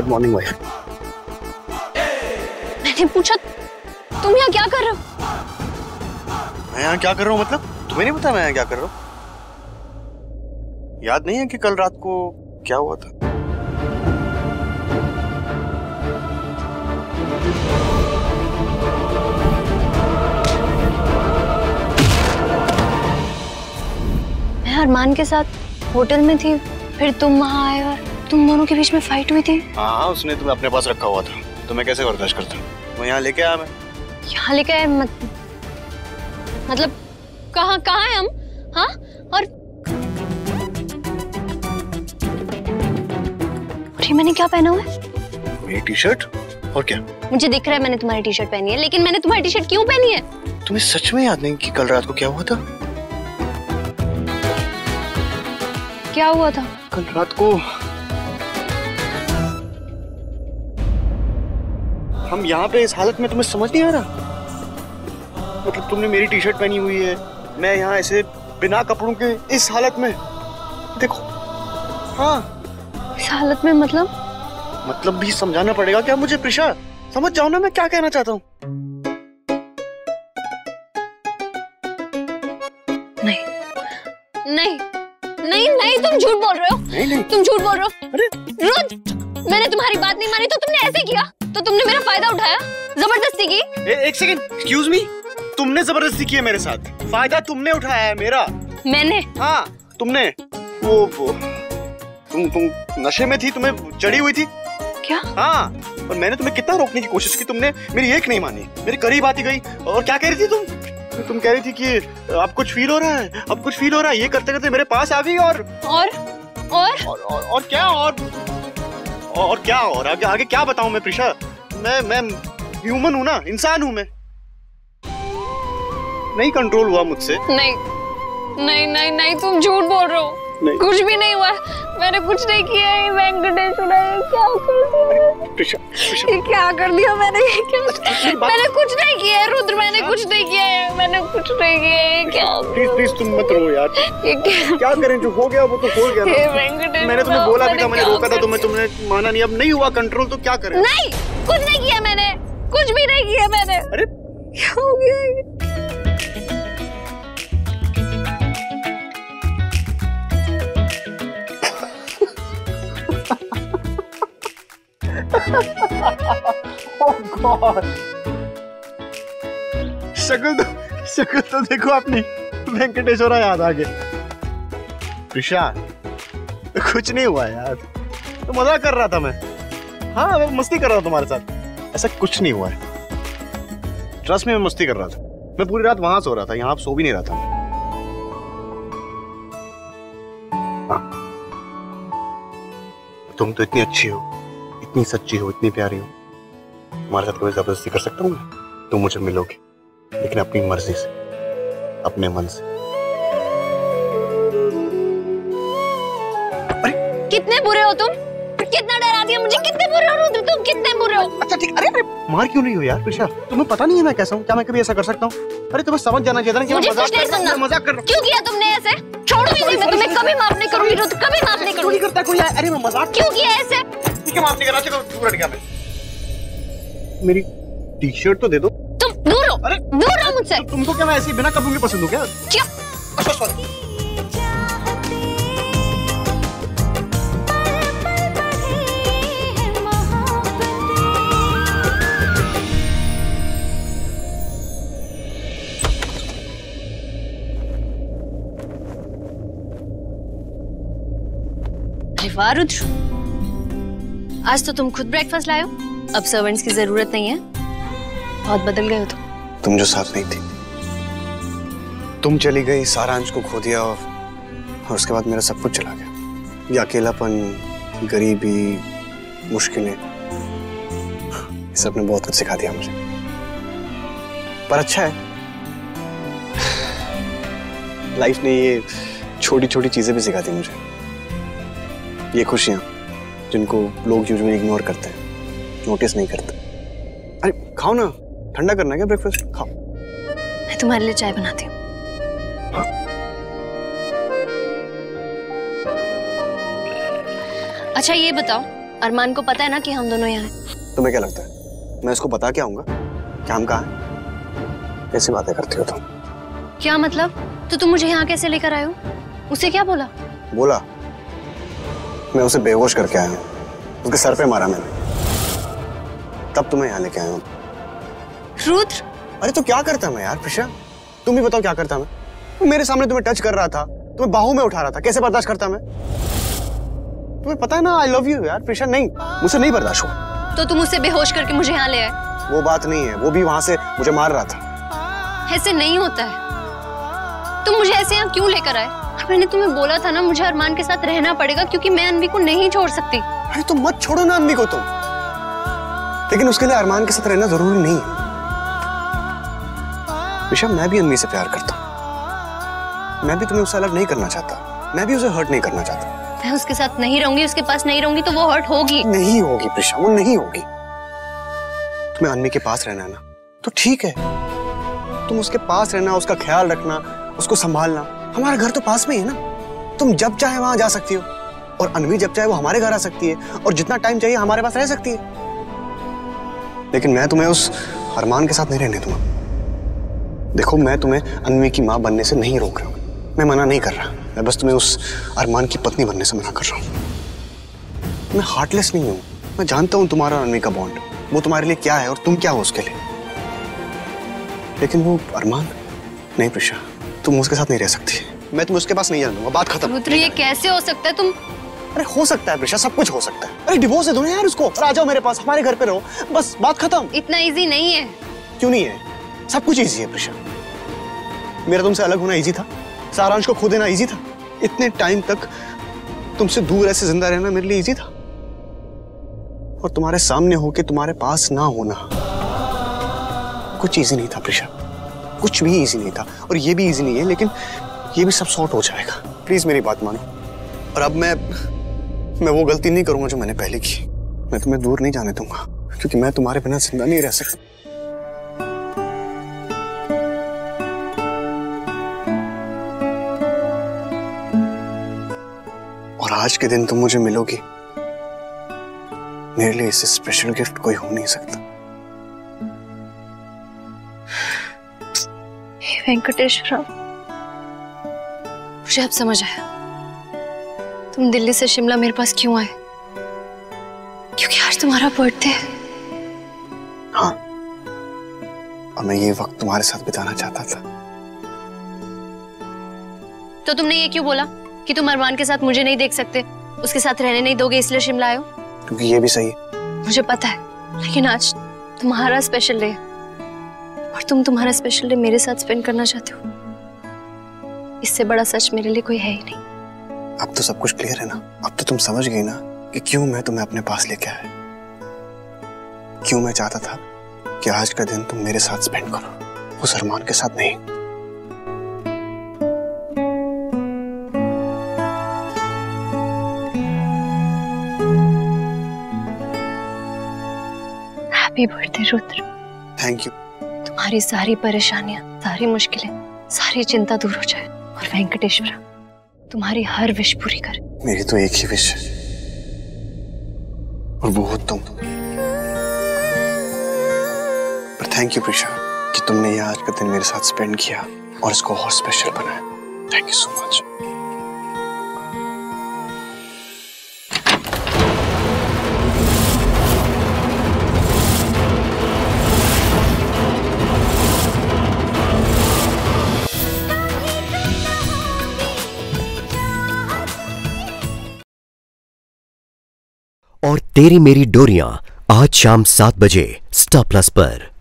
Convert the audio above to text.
Good morning wife. मैंने पूछा तुम यहाँ क्या कर रहे हो? मैं यहाँ क्या कर रहा हूँ मतलब? तुम्हें नहीं पता मैं यहाँ क्या कर रहा हूँ? याद नहीं है कि कल रात को क्या हुआ था? मैं अरमान के साथ होटल में थी, फिर तुम वहाँ आए और तुम दोनों के बीच में फाइट हुई थी। हाँ, उसने तुम्हें अपने पास रखा हुआ था, तो मैं कैसे बर्दाश्त करता? वो यहाँ लेके आया, मैं यहाँ लेके आए मतलब कहाँ है हम? हाँ, और ये मैंने क्या पहना हुआ है? मेरी टी शर्ट। और क्या? मुझे दिख रहा है मैंने तुम्हारी टी शर्ट पहनी है, लेकिन मैंने तुम्हारी टी शर्ट क्यों पहनी है? तुम्हें सच में याद नहीं कि कल रात को क्या हुआ था? क्या हुआ था? कल रात को हम यहाँ पे इस हालत में, तुम्हें समझ नहीं आ रहा? मतलब तुमने मेरी टी शर्ट पहनी हुई है, मैं यहाँ ऐसे बिना कपड़ों के इस हालत में, देखो। हाँ, इस हालत में मतलब भी समझाना पड़ेगा क्या मुझे प्रिशा? समझ जाओ ना मैं क्या कहना चाहता हूँ। नहीं नहीं नहीं नहीं, तुम झूठ बोल रहे हो। नहीं तुम झूठ बोल रहे हो। अरे रोज मैंने तुम्हारी बात नहीं मानी तो तुमने ऐसे किया, तो तुमने मेरा फायदा उठाया, जबरदस्ती की। एक सेकंड, एक्सक्यूज मी। तुमने जबरदस्ती की है मेरे साथ, फायदा तुमने उठाया है मेरा। मैंने? हाँ तुमने। वो तुम नशे में थी, तुम्हें चढ़ी हुई थी क्या? हाँ, और मैंने तुम्हें कितना रोकने की कोशिश की, तुमने मेरी एक नहीं मानी, मेरे करीब आती गई। और क्या कह रही थी तुम कह रही थी कि अब कुछ फील हो रहा है, अब कुछ फील हो रहा है। ये करते करते मेरे पास आ गई और क्या? और क्या? और आगे क्या बताऊं मैं प्रिशा? मैं ह्यूमन हूं ना, इंसान हूं मैं। नहीं कंट्रोल हुआ मुझसे। नहीं नहीं नहीं नहीं, तुम झूठ बोल रहे हो। कुछ भी नहीं हुआ, मैंने कुछ नहीं किया है। वेंकटेश्वर, क्या कर दिया? प्रिशा, ये क्या कर दिया मैंने? मैंने कुछ नहीं किया है रुद्र, मैंने कुछ नहीं किया है, मैंने कुछ नहीं किया है। क्या? प्लीज तुम मत रो यार। क्या करें, जो हो गया वो तो हो गया ना। मैंने तुम्हें बोला भी था, मैंने रोका था तुम्हें, तुमने माना नहीं। अब नहीं हुआ कंट्रोल तो क्या करें? नहीं, कुछ नहीं किया मैंने, कुछ भी नहीं किया मैंने। अरे क्या हो गया? Oh God! शक्ल तो देखो अपनी, वेंकटेश्वरा याद आ गया। प्रिशा, कुछ नहीं हुआ यार, तो मजाक कर रहा था मैं। हाँ, मैं मस्ती कर रहा था तुम्हारे साथ, ऐसा कुछ नहीं हुआ है। ट्रस्ट में मैं मस्ती कर रहा था। मैं पूरी रात वहां सो रहा था, यहाँ सो भी नहीं रहा था। हाँ। तुम तो इतनी अच्छी हो, इतनी सच्ची हो, इतनी प्यारी हो, तुम्हारे साथ कोई जबरदस्ती कर सकता हूँ मैं? तुम मुझे मिलोगे, लेकिन अपनी मर्जी से, अपने मन से। अरे कितने बुरे हो तुम, कितना डरा दिया मुझे। कितने बुरे हो रुद्र, तुम कितने बुरे हो। अच्छा ठीक, अरे मार क्यों नहीं हो यार प्रिशा? तुम्हें पता नहीं है मैं कैसा हूँ? क्या मैं कभी ऐसा कर सकता हूँ? अरे तुम्हें समझ जाना चाहिए था ना कि मैं मजाक कर रहा हूँ। मजाक कर रहा हूँ। क्यों किया तुमने ऐसे? छोड़ो ही नहीं, मैं तुम्हें कभी माफ नहीं करूंगी रुद्र, कभी माफ नहीं करूंगी। करता कोई? अरे मैं मजाक क्यों किया ऐसे? ठीक है, माफ नहीं करना चाहिए, दूर हट गया मैं। मेरी टी शर्ट तो दे दो। तुम दूर हो, अरे दूर हो मुझसे। तुमको क्या मैं ऐसे बिना कपड़ों के पसंद हूँ क्या? क्या? अच्छा सॉरी। वाह रुद्र, आज तो तुम खुद ब्रेकफास्ट लाए हो। अब सर्वेंट्स की जरूरत नहीं है, बहुत बदल गए हो तुम जो साथ नहीं थी, तुम चली गई, सारांश को खो दिया, और उसके बाद मेरा सब कुछ चला गया। ये अकेलापन, गरीबी, मुश्किलें, सब ने बहुत कुछ सिखा दिया मुझे। पर अच्छा है, लाइफ ने ये छोटी छोटी चीजें भी सिखा दी मुझे। ये खुशियां जिनको लोग यूजुअली इग्नोर करते हैं, नोटिस नहीं करते। अरे खाओ ना, ठंडा करना है क्या ब्रेकफास्ट? खाओ। मैं तुम्हारे लिए चाय बनाती हूँ। हाँ। अच्छा ये बताओ, अरमान को पता है ना कि हम दोनों यहाँ हैं। तुम्हें क्या लगता है मैं इसको बता के आऊंगा कि हम कहाँ हैं? कैसी बातें करती हो तुम? क्या मतलब? तो तुम मुझे यहाँ कैसे लेकर आए हो? उसे क्या बोला? बोला मैं उसे बेहोश करके आया हूँ, उसके सर पे मारा मैंने, तब तुम्हें यहाँ लेके आया हूँ। रुद्र! अरे तो क्या करता मैं यार प्रिशा, तुम ही बताओ क्या करता मैं? मेरे सामने तुम्हें टच कर रहा था, तुम्हें बाहों में उठा रहा था, कैसे बर्दाश्त करता मैं? तुम्हें पता है ना आई लव यू यार प्रिशा, नहीं मुझसे नहीं बर्दाश्त हुआ। तो तुम उसे बेहोश करके मुझे यहाँ ले आए? वो बात नहीं है, वो भी वहां से मुझे मार रहा था। ऐसे नहीं होता है, तुम मुझे ऐसे यहाँ क्यों लेकर आए? और मैंने तुम्हें बोला था ना मुझे अरमान के साथ रहना पड़ेगा क्योंकि मैं अन्वी को नहीं छोड़ सकती। अरे तो मत छोड़ो ना अन्वी को तुम, लेकिन उसके लिए अरमान के साथ रहना जरूरी नहीं है। प्रिशा मैं भी अन्वी से प्यार करता हूँ, मैं भी तुम्हें उससे अलग नहीं करना चाहता, मैं भी उसे हर्ट नहीं करना चाहता। मैं उसके साथ नहीं रहूंगी, उसके पास नहीं रहूंगी तो वो हर्ट होगी। नहीं होगी प्रिशा, वो नहीं होगी। तुम्हें अन्वी के पास रहना है ना, तो ठीक है, तुम उसके पास रहना, उसका ख्याल रखना, उसको संभालना। हमारा घर तो पास में ही है ना, तुम जब चाहे वहां जा सकती हो, और अन्वी जब चाहे वो हमारे घर आ सकती है, और जितना टाइम चाहिए हमारे पास रह सकती है। लेकिन मैं तुम्हें उस अरमान के साथ नहीं रहने दूंगा। देखो मैं तुम्हें अन्वी की माँ बनने से नहीं रोक रहा हूँ, मैं मना नहीं कर रहा, मैं बस तुम्हें उस अरमान की पत्नी बनने से मना कर रहा हूँ। मैं हार्टलेस नहीं हूँ, मैं जानता हूँ तुम्हारा अन्वी का बॉन्ड, वो तुम्हारे लिए क्या है और तुम क्या हो उसके लिए। लेकिन वो अरमान नहीं प्रिशा, तुम उसके साथ नहीं रह सकती, मैं तुम्हें उसके पास नहीं जाने दूंगा, बात खत्म। रुद्र ये कैसे हो सकता है? तुम अरे हो सकता है प्रिशा, सब कुछ हो सकता है। अरे डिवोर्स दे दो ना यार उसको, और आ जाओ मेरे पास, हमारे घर पे रहो, बस बात खत्म। इतना इजी नहीं है। क्यों नहीं है? सब कुछ इजी है प्रिशा। मेरा तुमसे अलग होना इजी था, सारांश को खो देना इजी था, इतने टाइम तक तुमसे दूर ऐसे जिंदा रहना मेरे लिए इजी था, और तुम्हारे सामने होके तुम्हारे पास ना होना कुछ इजी नहीं था प्रिशा, कुछ भी इजी नहीं था, और ये भी इजी नहीं है, लेकिन ये भी सब सॉर्ट हो जाएगा। प्लीज मेरी बात मानो, और अब मैं वो गलती नहीं करूंगा जो मैंने पहले की। मैं तुम्हें दूर नहीं जाने दूंगा, क्योंकि मैं तुम्हारे बिना जिंदा नहीं रह सकता। और आज के दिन तुम मुझे मिलोगी, मेरे लिए इससे स्पेशल गिफ्ट कोई हो नहीं सकता। वेंकटेश्वरा, मुझे अब समझ आया तुम दिल्ली से शिमला मेरे पास क्यों आए, क्योंकि आज तुम्हारा बर्थडे है। हाँ, और मैं ये वक्त तुम्हारे साथ बिताना चाहता था। तो तुमने ये क्यों बोला कि तुम अरमान के साथ मुझे नहीं देख सकते, उसके साथ रहने नहीं दोगे, इसलिए शिमला आए हो? क्योंकि ये भी सही है। मुझे पता है, लेकिन आज तुम्हारा स्पेशल डे, और तुम तुम्हारा स्पेशल डे मेरे साथ स्पेंड करना चाहते हो। इससे बड़ा सच मेरे लिए कोई है ही नहीं। अब तो सब कुछ क्लियर है ना, अब तो तुम समझ गई ना कि क्यों मैं तुम्हें अपने पास लेके आया, क्यों मैं चाहता था कि आज का दिन तुम मेरे साथ स्पेंड करो, उस अरमान के साथ नहीं। Happy birthday Rudra. Thank you. तुम्हारी सारी परेशानियां, सारी मुश्किलें, सारी चिंता दूर हो जाए, और वेंकटेश्वरा तुम्हारी हर विश पूरी करे। मेरी तो एक ही विश है, और वो हो तुम। पर थैंक यू प्रिशा कि तुमने ये आज का दिन मेरे साथ स्पेंड किया और इसको और स्पेशल बनाया। Thank you so much. और तेरी मेरी डोरियां आज शाम 7 बजे स्टार प्लस पर।